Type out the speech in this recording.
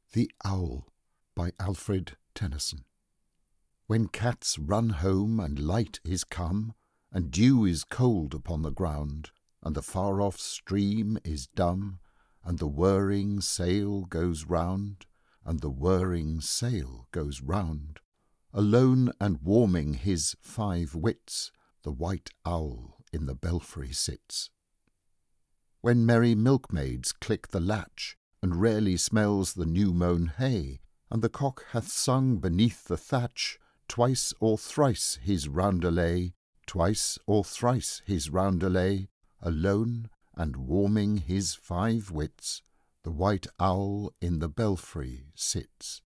The Owl by Alfred, Tennyson. When cats run home and light is come, and dew is cold upon the ground, and the far-off stream is dumb, and the whirring sail goes round, and the whirring sail goes round, alone and warming his 5 wits, the white owl in the belfry sits. When merry milkmaids click the latch, and rarely smells the new-mown hay, and the cock hath sung beneath the thatch twice or thrice his roundelay, twice or thrice his roundelay, alone and warming his 5 wits, the white owl in the belfry sits.